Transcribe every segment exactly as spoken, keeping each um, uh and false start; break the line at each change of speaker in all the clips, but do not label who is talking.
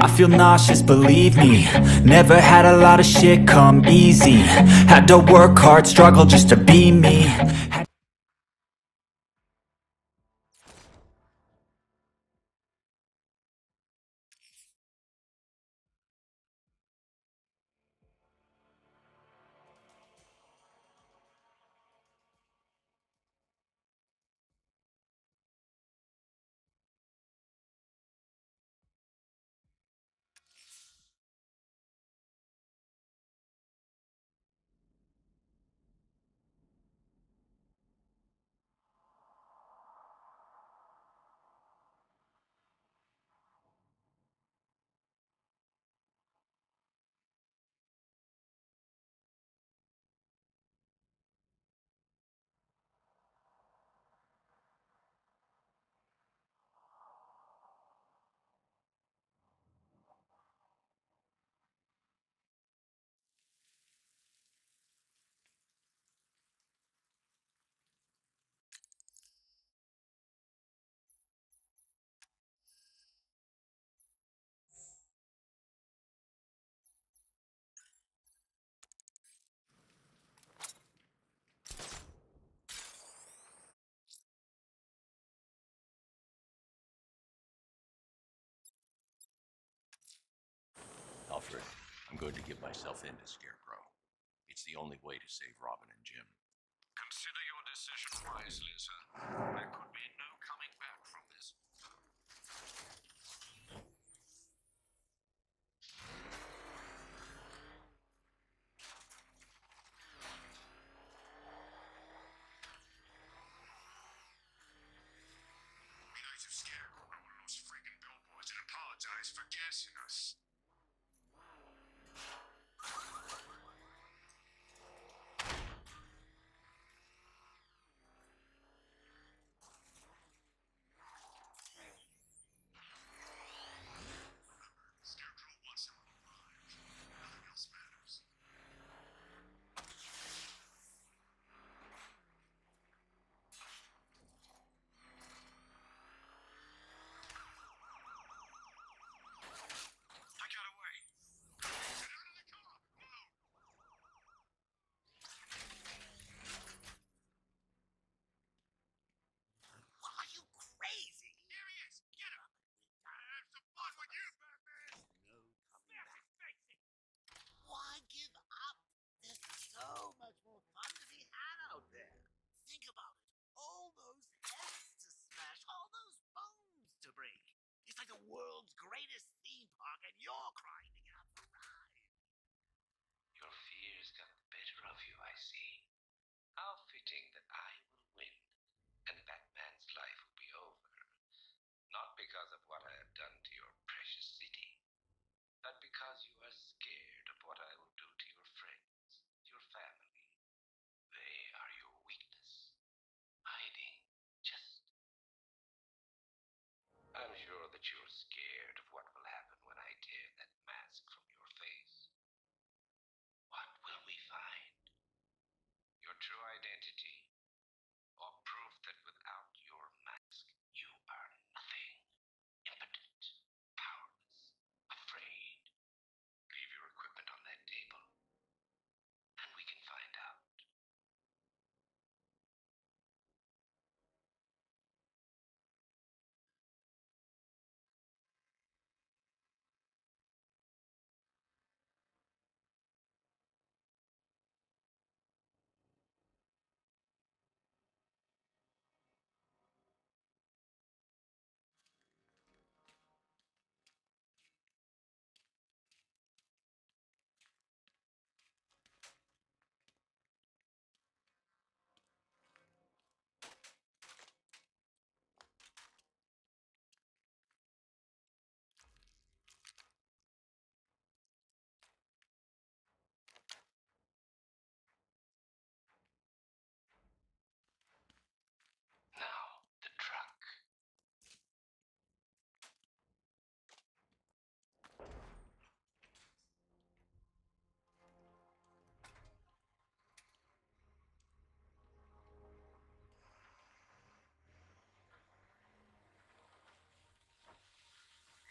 I feel nauseous, believe me. Never had a lot of shit come easy. Had to work hard, struggle just to be me. Had
Alfred, I'm going to give myself in to Scarecrow. It's the only way to save Robin and Jim.
Consider your decision wisely, sir. There could be no coming back from this. We need to Scarecrow and all those friggin' billboards and apologize for gassing us. Scarecrow wants him alive. Nothing else matters. I got away. Get out of the car! Move!
Are you crazy?
There he is! Get him! Gotta have some fun with you, Batman!
No coming
Smash
back.
his face in!
Why give up? There's so much more fun to be had out there. Think about it. All those heads to smash, all those bones to break. It's like the world's greatest theme park, and you're crying to get off the ride.
Your fears got the better of you, I see. How fitting that I will win, and Batman's life will be over. Not because of what I have done to your precious city, but because you are scared of what I will do to your friends, your family. They are your weakness, hiding just... I'm sure that you're scared of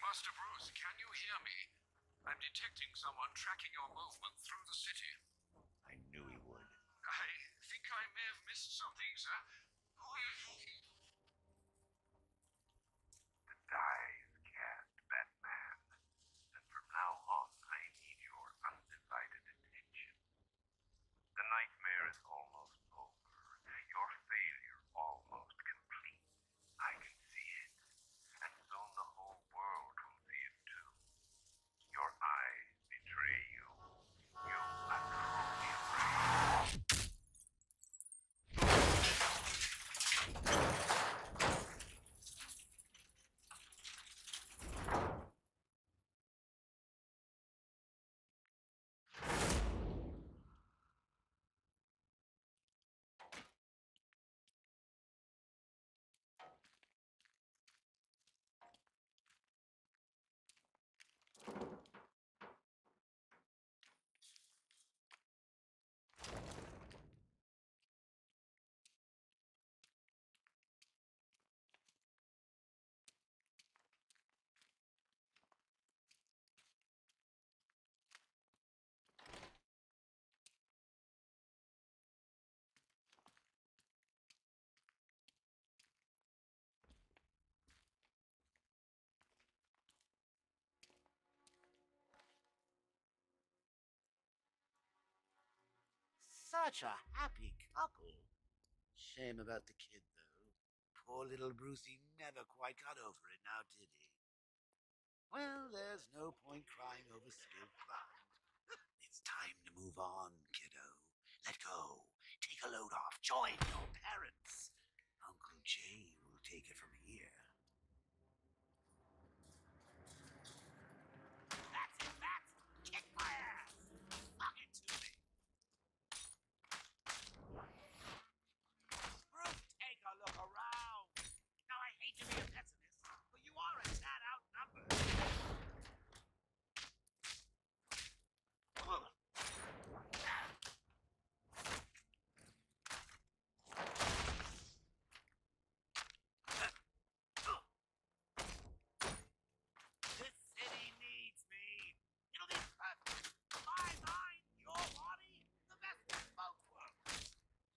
Master Bruce, can you hear me? I'm detecting someone tracking your movement through the city.
I knew he would.
I think I may have missed something, sir. Who are you talking to?
The die is cast, Batman. And from now on, I need your undivided attention. The nightmare is almost over. Your failure almost complete. I can see it. And soon the whole world will see it too. Your eyes betray you. You are truly afraid.
Such a happy couple. Shame about the kid, though. Poor little Brucey never quite got over it now, did he? Well, there's no point crying over spilled blood. It's time to move on, kiddo. Let go. Take a load off. Join your parents. Uncle Jay will take it from here. That's it, Matt. Kick my ass. Fuck it to me. Bruce, take a look around. Now, I hate to be a pessimist, but you are a tad outnumbered. Ugh. This city needs me. It'll be perfect. My mind, your body, the best of both worlds.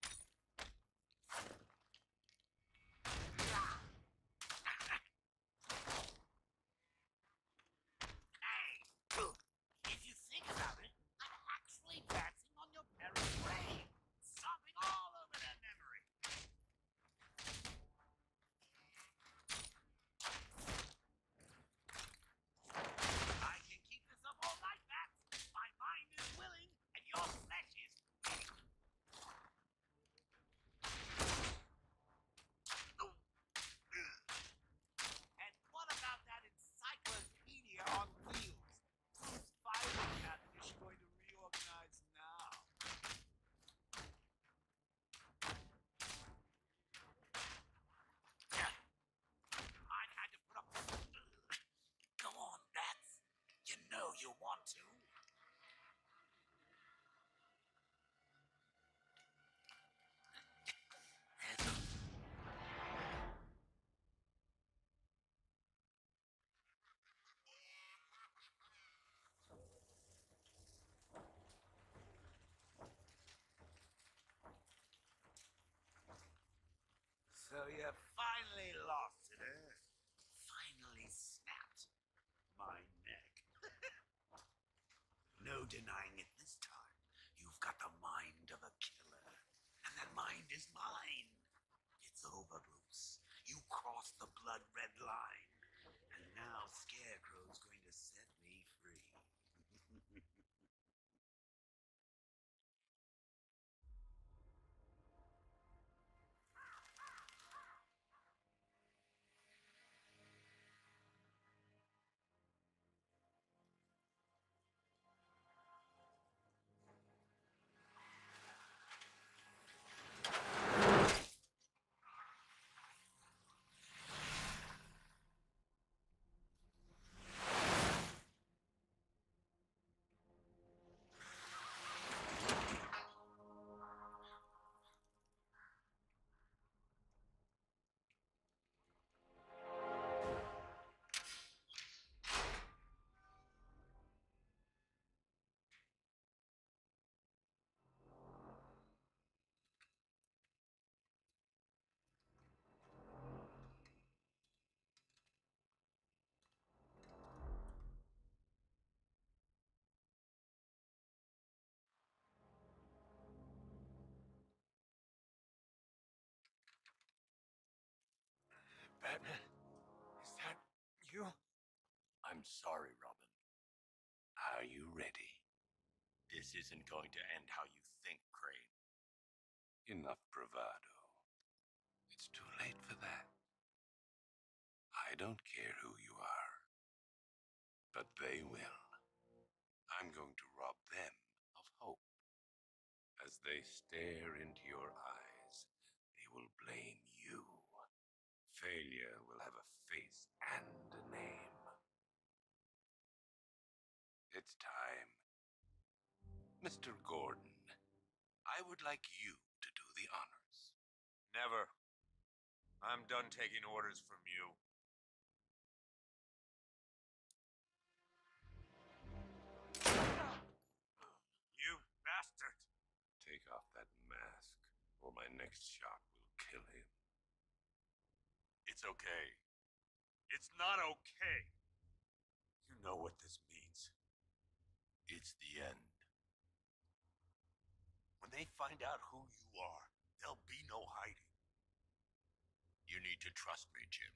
Hey, if you think about it, I'm actually dancing on your parents' grave, stomping all over their memory. I can keep this up all night, Matt. My mind is willing, and your flesh is weak. And what about that encyclopedia on wheels? Whose filing cabinet is she going to reorganize now? I've had to put up. Come on, Bats. You know you want to. So you finally lost it, eh? Finally snapped my neck. No denying it this time. You've got the mind of a killer. And that mind is mine. It's over, Bruce. You crossed the blood-red line. And now Scarecrow's going to set me free.
Batman? Is that you? I'm sorry, Robin. Are you ready? This isn't going to end how you think, Crane. Enough bravado. It's too late for that. I don't care who you are. But they will. I'm going to rob them of hope. As they stare into your eyes, they will blame you. Failure will have a face and a name. It's time. Mister Gordon, I would like you to do the honors.
Never. I'm done taking orders from you. You bastard!
Take off that mask, or my next shot will kill him. It's okay.
It's not okay. You know what this means.
It's the end.
When they find out who you are, there'll be no hiding.
You need to trust me, Jim.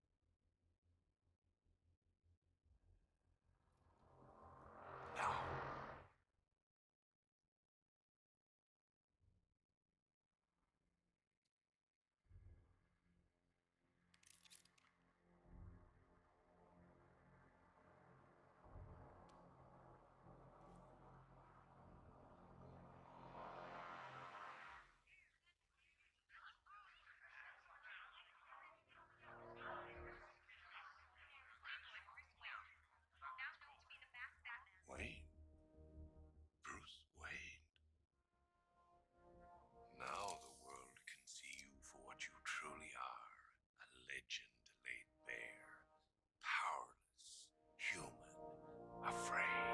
Now. Wayne. Bruce Wayne. Now the world can see you for what you truly are. A legend laid bare. Powerless. Human. Afraid.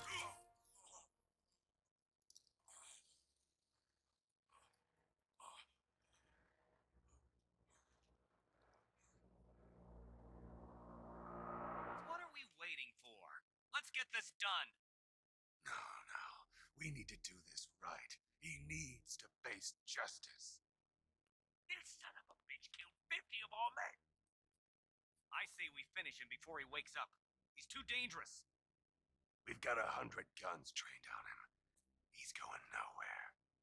What are we waiting for? Let's get this done.
No, no. We need to do this right. He needs to face justice.
This son of a bitch killed fifty of our men. I say we finish him before he wakes up. He's too dangerous.
We've got a hundred guns trained on him. He's going nowhere.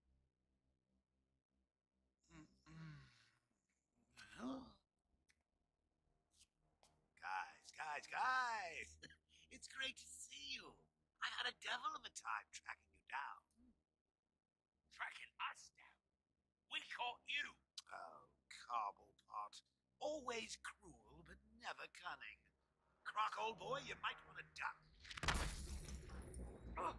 Guys, guys, guys! It's great to see you. I had a devil of a time tracking you down. Tracking us down? We caught you. Oh, Cobblepot. Always cruel, but never cunning. Croc, old boy, you might want to duck. Oh.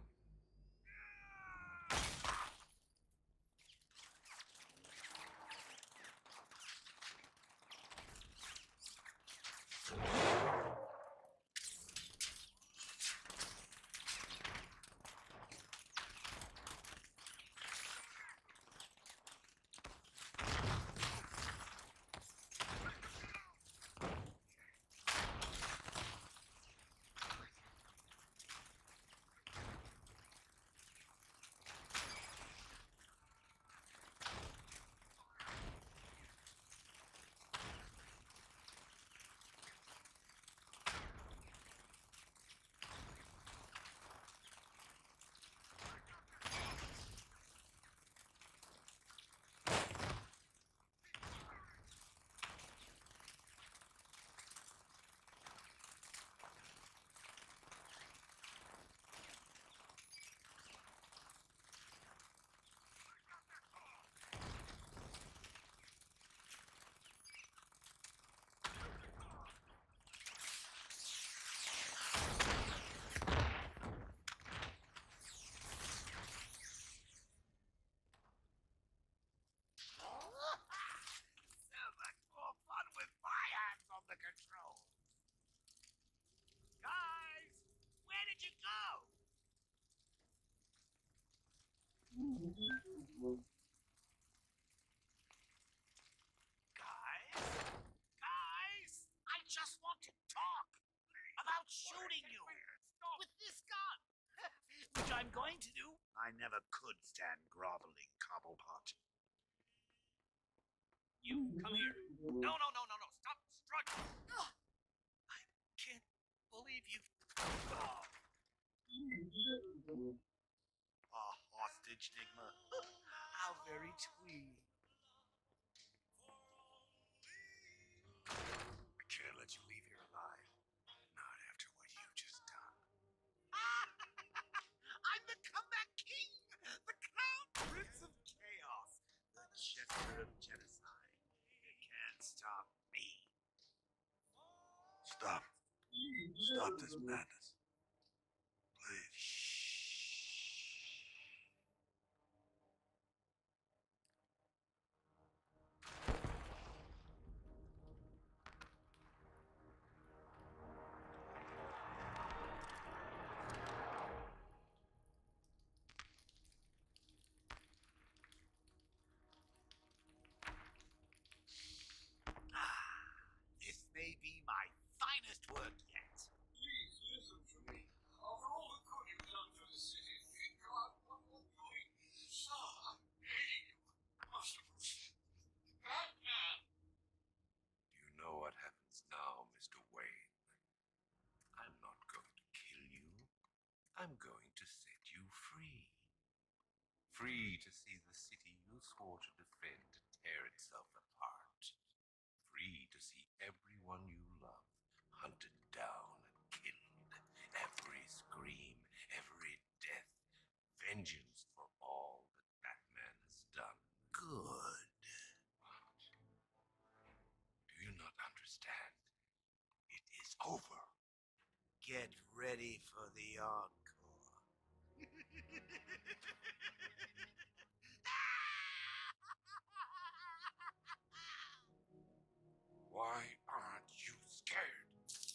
Guys? Guys? I just want to talk about shooting you with this gun, which I'm going to do. I never could stand groveling, Cobblepot. You, come here. No, no, no, no, no. Stop, struggle. Ah, I can't believe you. Oh. A hostage, Nigma. How very twee.
I can't let you leave here alive. Not after what you just done.
I'm the comeback king, the crown prince of chaos, the jester of genocide. You can't stop me.
Stop. Stop this madness. Please.
This may be my finest work yet.
Please listen to me. After all the good you've done for the city, God, what are you doing? Sir, I'm begging you. Masterful. Batman!
You know what happens now, Mister Wayne. I'm not going to kill you. I'm going to set you free. Free to see the city you swore to defend tear itself apart. Free to see everyone you love hunted down and killed. Every scream, every death. Vengeance for all that Batman has done.
Good.
Do you not understand? It is over.
Get ready for the encore.
Why aren't you scared?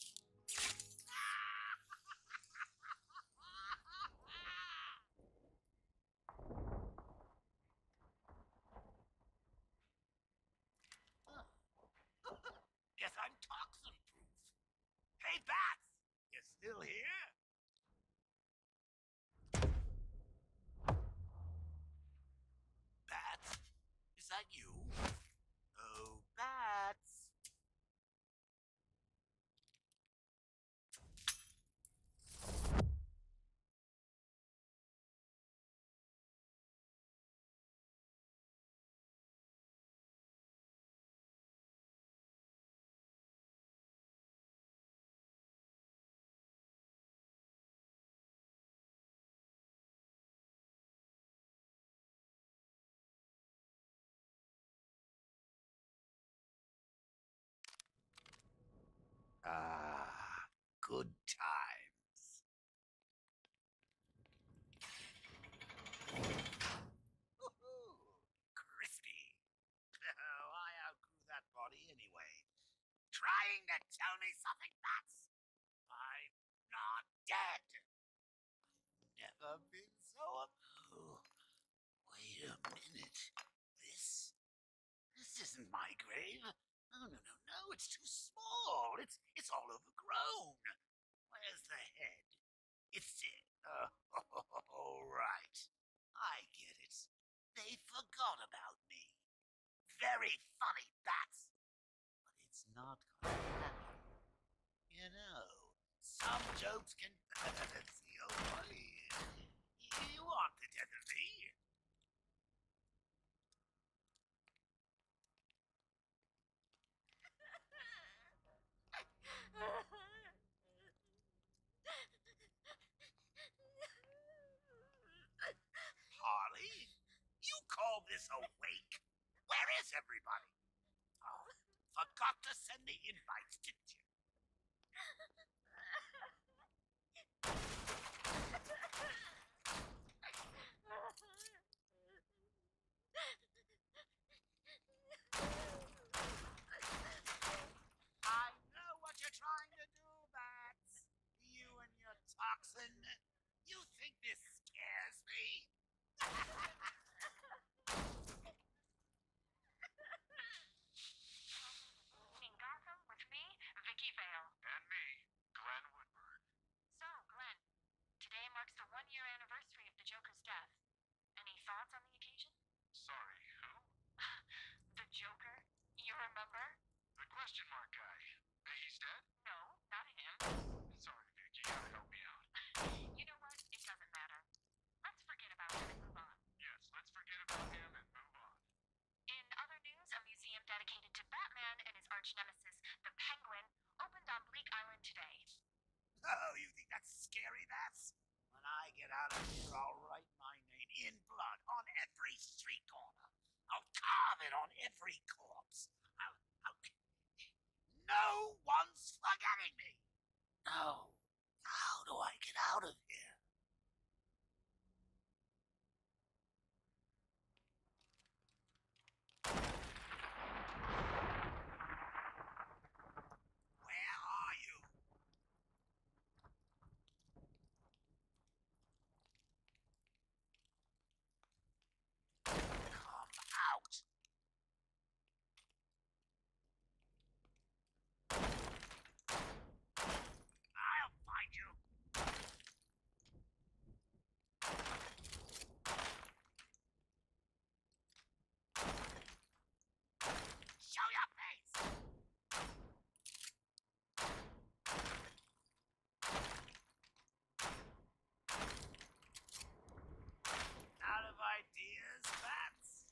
Guess I'm toxin proof. Hey, Bats! You still here? Bats? Is that you? Oh, Bats! Ah, good times. Woohoo! Crispy. Oh, I outgrew that body anyway. Trying to tell me something, Bats? I'm not dead. Never been so up. Oh, wait a minute. This, this isn't my grave. Oh, no, no, no, it's too small. It's, it's all overgrown. Where's the head? It's it. Uh, all right. I get it. They forgot about me. Very funny, Bats. But it's not gonna happen. You know, some jokes can see a way. You aren't the death of me. Harley, you call this a wake? Where is everybody? Oh, forgot to send the invites, didn't you? I know what you're trying to do, Bats. You and your toxin. You think this scares me?
In Gotham with me, Vicky Vale.
And me, Glenn Woodburn.
So, Glenn, today marks the one-year anniversary of the Joker's death. Any thoughts on the occasion?
Sorry, who?
The Joker? You remember?
The question mark guy.
get out of here, I'll write my name in blood on every street corner. I'll carve it on every corpse. I'll, I'll... No one's forgetting me. No. How do I get out of here? Where are you? Come out. I'll find you. Show your face. Out of ideas, bats?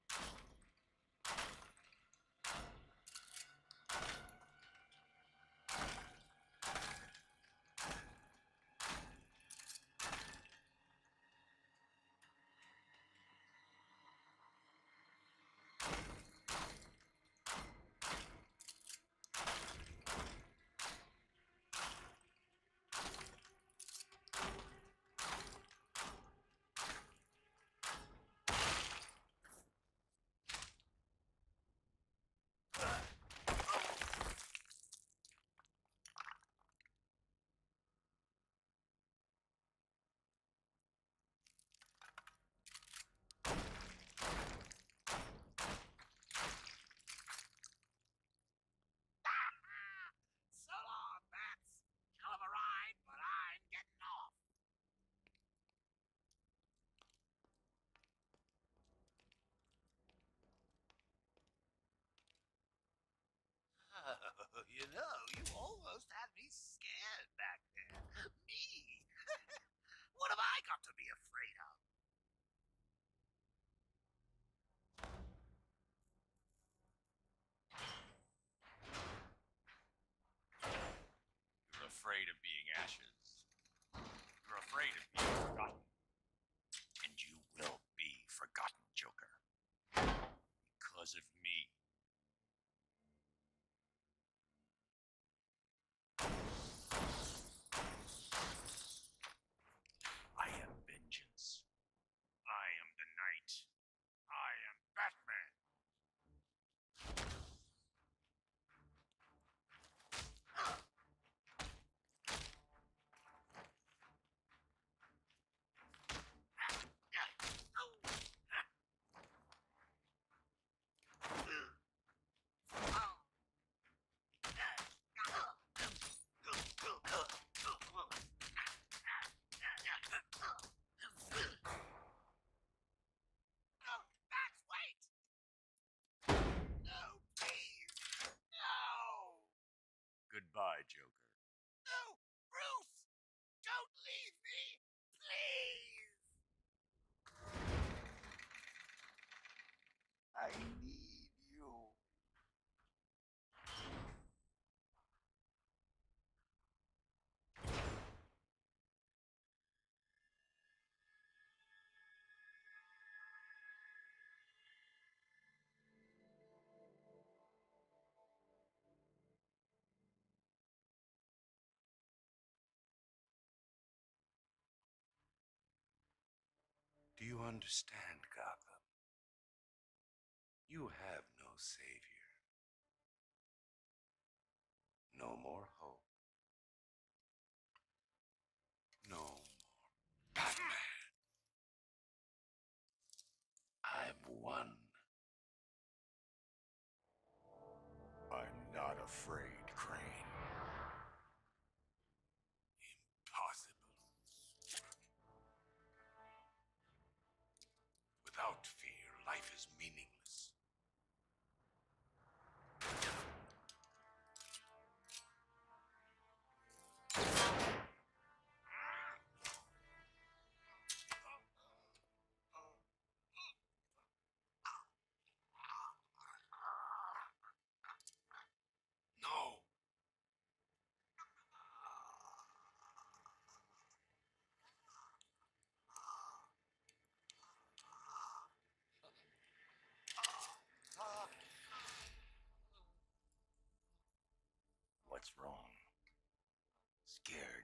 So long, bats. Hell of a ride, but I'm getting off. Oh, you know, you almost had me scared back there. Me? What have I got to be afraid of?
You're afraid of being ashes. You're afraid of being forgotten. And you will be forgotten, Joker. Because of me. I am vengeance. I am the night. I am Batman.
No, bats, wait! No, please! No!
Goodbye, Joker.
No, Bruce! Don't leave me! Please! I need you.
Do you understand, Gotham? You have no savior. No more hope. No more Batman. I've won. I'm not afraid, Crane. Impossible. Without fear, life is meaningless. scared.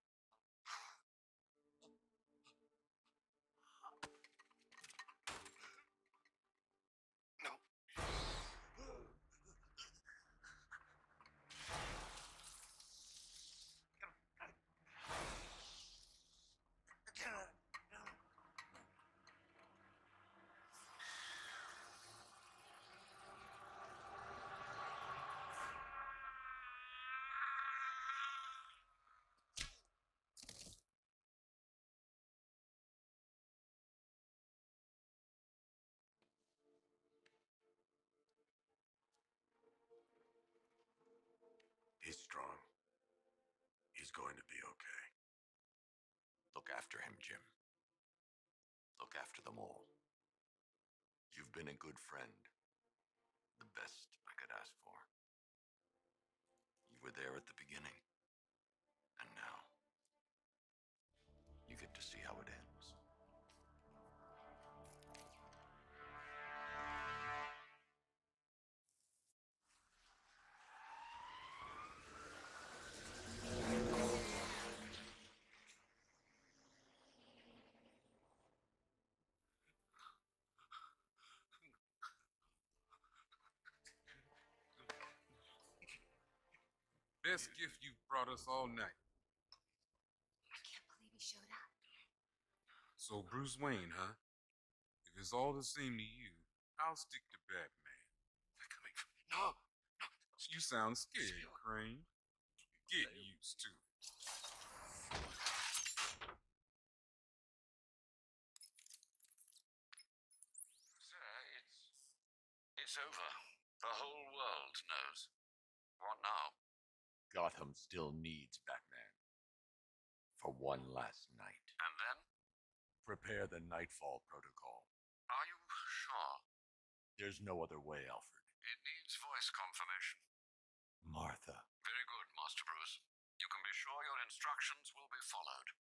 No.
He's strong. He's going to be okay.
Look after him, Jim. Look after them all. You've been a good friend. The best I could ask for. You were there at the beginning. And now, you get to see how it ends.
Best gift you've brought us all night.
I can't believe he showed up.
So Bruce Wayne, huh? If it's all the same to you, I'll stick to Batman.
They're coming for me. No! No!
You sound scared, Crane. Get used to it.
Sir, it's... it's over. The whole world knows. What now?
Gotham still needs Batman. For one last night.
And then?
Prepare the Nightfall Protocol.
Are you sure?
There's no other way, Alfred.
It needs voice confirmation.
Martha.
Very good, Master Bruce. You can be sure your instructions will be followed.